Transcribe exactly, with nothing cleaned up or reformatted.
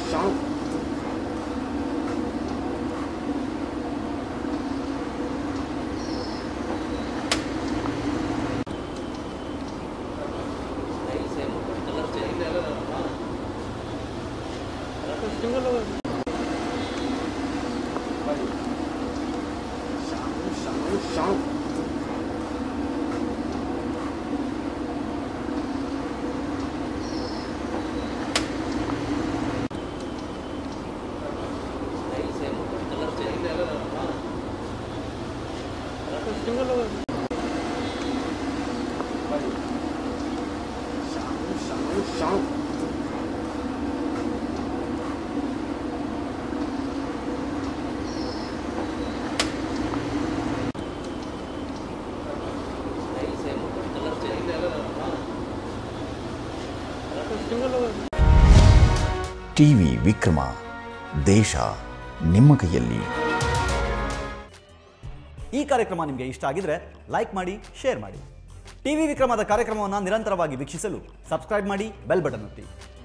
TV Vikrama, ದೇಶ ನಿಮ್ಮ ಕೈಯಲ್ಲಿ. ಈ ಕಾರ್ಯಕ್ರಮ ನಿಮಗೆ ಇಷ್ಟ ಆಗಿದ್ರೆ ಲೈಕ್ ಮಾಡಿ, ಶೇರ್ ಮಾಡಿ. ಟಿವಿ ವಿಕ್ರಮದ ಕಾರ್ಯಕ್ರಮವನ್ನು ನಿರಂತರವಾಗಿ ವೀಕ್ಷಿಸಲು ಸಬ್ಸ್ಕ್ರೈಬ್ ಮಾಡಿ, ಬೆಲ್ ಬಟನ್ ಒತ್ತಿ.